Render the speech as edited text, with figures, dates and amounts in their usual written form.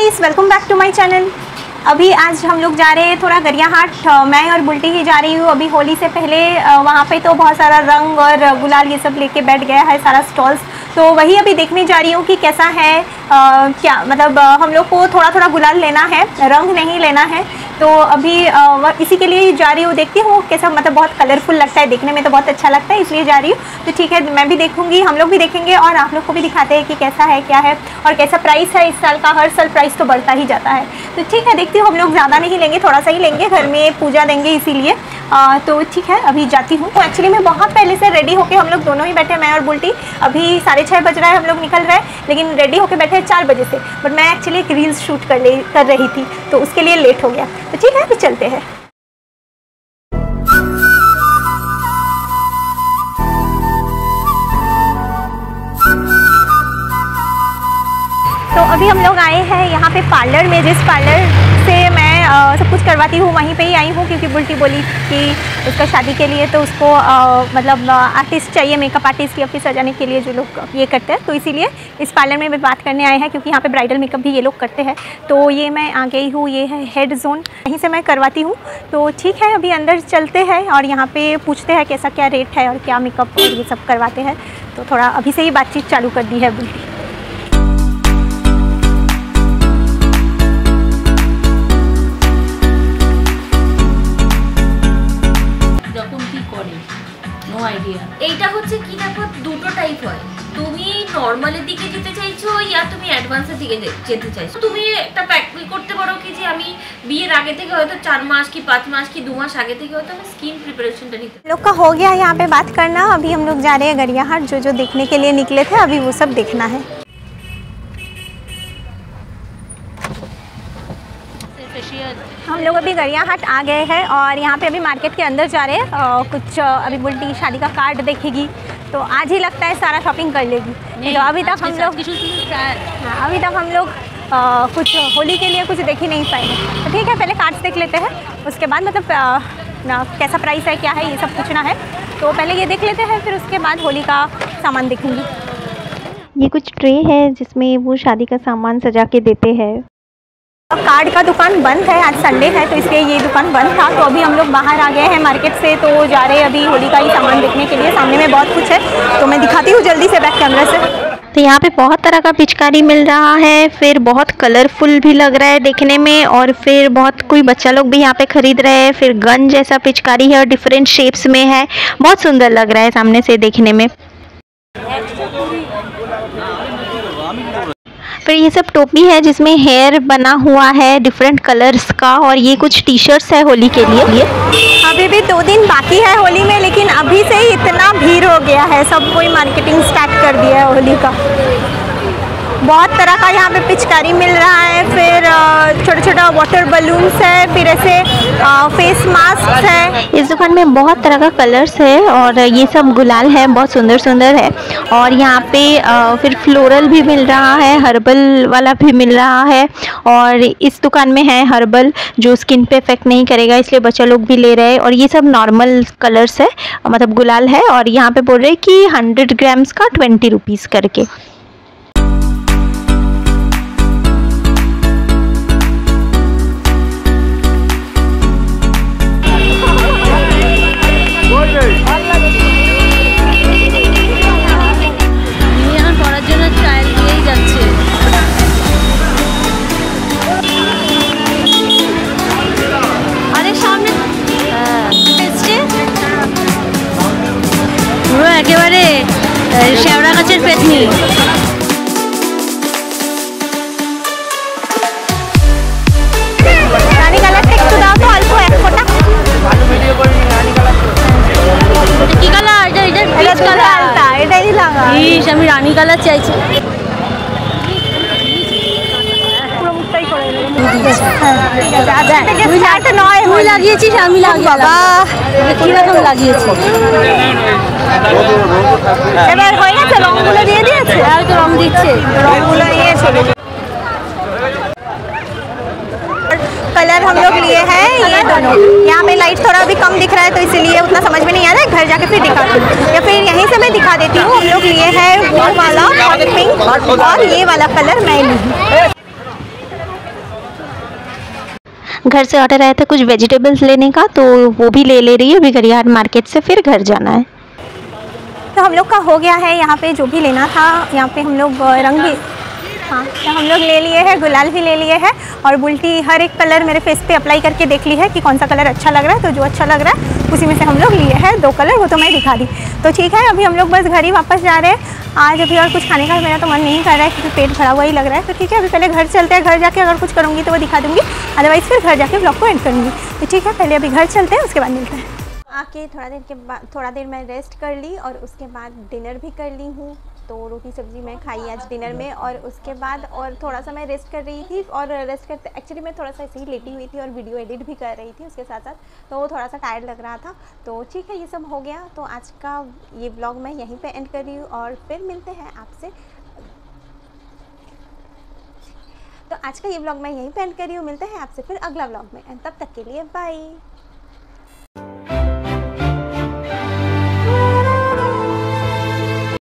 Guys, welcome back to my channel. अभी आज हम लोग जा रहे हैं थोड़ा गरियाहाट। मैं और बुल्टी ही जा रही हूँ। अभी होली से पहले वहाँ पे तो बहुत सारा रंग और गुलाल ये सब लेके बैठ गया है सारा स्टॉल्स, तो वही अभी देखने जा रही हूँ कि कैसा है। क्या मतलब हम लोग को थोड़ा थोड़ा गुलाल लेना है, रंग नहीं लेना है, तो अभी इसी के लिए जा रही हूँ। देखती हूँ कैसा, मतलब बहुत कलरफुल लगता है, देखने में तो बहुत अच्छा लगता है, इसलिए जा रही हूँ। तो ठीक है, मैं भी देखूँगी, हम लोग भी देखेंगे और आप लोग को भी दिखाते हैं कि कैसा है, क्या है और कैसा प्राइस है इस साल का। हर साल प्राइस तो बढ़ता ही जाता है। तो ठीक है, देखती हूँ। हम लोग ज़्यादा नहीं लेंगे, थोड़ा सा ही लेंगे, घर में पूजा देंगे इसीलिए। तो ठीक है, अभी जाती हूँ। तो एक्चुअली मैं बहुत पहले से रेडी होके हम लोग दोनों ही बैठे, मैं और बुल्टी। अभी 6:30 बज रहा है, हम लोग निकल रहे हैं, लेकिन रेडी होके बैठे हैं 4 बजे से। बट मैं एक्चुअली एक रील्स शूट कर रही थी, तो उसके लिए लेट हो गया। तो ठीक है, तो चलते हैं। तो अभी हम लोग आए हैं यहाँ पे पार्लर में, जिस पार्लर से मैं सब कुछ करवाती हूँ वहीं पे ही आई हूँ, क्योंकि बुल्टी बोली कि उसका शादी के लिए तो उसको मतलब आर्टिस्ट चाहिए, मेकअप आर्टिस्ट या फिर सजाने के लिए जो लोग ये करते हैं, तो इसीलिए इस पार्लर में भी बात करने आए हैं, क्योंकि यहाँ पे ब्राइडल मेकअप भी ये लोग करते हैं। तो ये मैं आ गई हूँ, ये है हेड जोन, यहीं से मैं करवाती हूँ। तो ठीक है, अभी अंदर चलते हैं और यहाँ पे पूछते हैं कैसा क्या रेट है और क्या मेकअप और ये सब करवाते हैं। तो थोड़ा अभी से ही बातचीत चालू कर दी है बुल्टी। এইটা হচ্ছে কি, দেখো দুটো টাইপ হয়। তুমি নরমালের দিকে যেতে চাইছো ইয়া তুমি অ্যাডভান্সের দিকে যেতে চাইছো। তুমি একটা প্যাকেজ করতে পারো কি যে আমি বিয়ের আগে থেকে হয়তো 4 মাস কি 5 মাস কি 2 মাস आगे থেকে হয়তো আমি स्किन प्रिपरेशनটা নিতে। लोग का हो गया यहाँ पे बात करना। अभी हम लोग जा रहे हैं गरियाहाट, जो देखने के लिए निकले थे अभी वो सब देखना है। हम लोग अभी गरियाहाट आ गए हैं और यहाँ पे अभी मार्केट के अंदर जा रहे हैं। कुछ अभी बुल्टी शादी का कार्ड देखेगी, तो आज ही लगता है सारा शॉपिंग कर लेगी। तो अभी तक हम लोग कुछ होली के लिए कुछ देख ही नहीं पाए। तो ठीक है, पहले कार्ड्स देख लेते हैं, उसके बाद मतलब कैसा प्राइस है, क्या है, ये सब पूछना है। तो पहले ये देख लेते हैं, फिर उसके बाद होली का सामान देखूँगी। ये कुछ ट्रे है जिसमें वो शादी का सामान सजा के देते हैं। कार्ड का दुकान बंद है, आज संडे है तो इसलिए ये दुकान बंद था। तो अभी हम लोग बाहर आ गए हैं मार्केट से, तो जा रहे हैं अभी होली का ही सामान देखने के लिए। सामने में बहुत कुछ है, तो मैं दिखाती हूँ जल्दी से बैक कैमरा से। तो यहाँ पे बहुत तरह का पिचकारी मिल रहा है, फिर बहुत कलरफुल भी लग रहा है देखने में, और फिर बहुत कोई बच्चा लोग भी यहाँ पे खरीद रहे हैं। फिर गन जैसा पिचकारी है और डिफरेंट शेप्स में है, बहुत सुंदर लग रहा है सामने से देखने में। फिर ये सब टोपी है जिसमें हेयर बना हुआ है डिफरेंट कलर्स का, और ये कुछ टी शर्ट्स है होली के लिए। अभी भी 2 दिन बाकी है होली में, लेकिन अभी से ही इतना भीड़ हो गया है, सब कोई मार्केटिंग स्टार्ट कर दिया है होली का। बहुत तरह का यहाँ पे पिचकारी मिल रहा है, फिर छोटा छोटा वाटर बलून्स है, फिर ऐसे फेस मास्क है। इस दुकान में बहुत तरह का कलर्स है और ये सब गुलाल है, बहुत सुंदर सुंदर है। और यहाँ पे फिर फ्लोरल भी मिल रहा है, हर्बल वाला भी मिल रहा है। और इस दुकान में है हर्बल जो स्किन पे इफेक्ट नहीं करेगा, इसलिए बच्चा लोग भी ले रहे हैं। और ये सब नॉर्मल कलर्स है, मतलब गुलाल है। और यहाँ पे बोल रहे हैं कि 100 ग्राम्स का 20 रुपीज़ करके। একেবারে শেওড়া গাছের পেতনি। রানী কালারটা একটু দাও তো, অল্প 1 ফোঁটা। কি কালার? এটা পিচ কালার, এটাই লাগা। ইস, আমি রানী কালার চাইছি। তুই লাগিয়েছিস, আমি লাগিয়েলাম। কিরকম লাগিয়েছি? এবার হয়ে গেছে, রঙগুলো দিয়ে দিয়েছে। আর তো রং দিচ্ছে, रंगुला ये चले। कलर हम लोग लिए हैं ये दोनों। यहाँ पे लाइट थोड़ा भी कम दिख रहा है तो इसीलिए उतना समझ में नहीं आ रहा है, घर जाके फिर दिखाती हूँ या फिर यहीं से मैं दिखा देती हूँ। हम लोग लिए हैं वो वाला हॉट पिंक और ये वाला कलर मैं ली हूँ। घर से ऑर्डर आया था कुछ वेजिटेबल्स लेने का, तो वो भी ले रही है अभी गरियाहाट मार्केट से, फिर घर जाना है। तो हम लोग का हो गया है यहाँ पे जो भी लेना था। यहाँ पे हम लोग रंग भी, हाँ, तो हम लोग ले लिए हैं, गुलाल भी ले लिए हैं, और बुल्टी हर एक कलर मेरे फेस पे अप्लाई करके देख ली है कि कौन सा कलर अच्छा लग रहा है। तो जो अच्छा लग रहा है उसी में से हम लोग लिए हैं 2 कलर, वो तो मैं दिखा दी। तो ठीक है, अभी हम लोग बस घर ही वापस जा रहे हैं। आज अभी और कुछ खाने का मेरा तो मन नहीं कर रहा है क्योंकि पेट भरा हुआ ही लग रहा है। तो ठीक है, अभी पहले घर चलते हैं, घर जाके अगर कुछ करूँगी तो वो दिखा दूँगी, अदरवाइज़ फिर घर जाके ब्लॉग को एंड करूँगी। तो ठीक है, पहले अभी घर चलते हैं, उसके बाद मिलते हैं। आके थोड़ा देर मैं रेस्ट कर ली और उसके बाद डिनर भी कर ली हूँ। तो रोटी सब्ज़ी मैं खाई आज डिनर में, और उसके बाद और थोड़ा सा मैं रेस्ट कर रही थी। और रेस्ट करते एक्चुअली मैं थोड़ा सा ऐसे ही लेटी हुई थी और वीडियो एडिट भी कर रही थी उसके साथ साथ, तो वो थोड़ा सा टायर्ड लग रहा था। तो ठीक है, ये सब हो गया। तो आज का ये ब्लॉग मैं यहीं पे एंड कर रही हूँ और फिर मिलते हैं आपसे। तो आज का ये ब्लॉग मैं यहीं पे एंड कर रही हूँ, मिलते हैं आपसे फिर अगला ब्लॉग में, एंड तब तक के लिए बाय।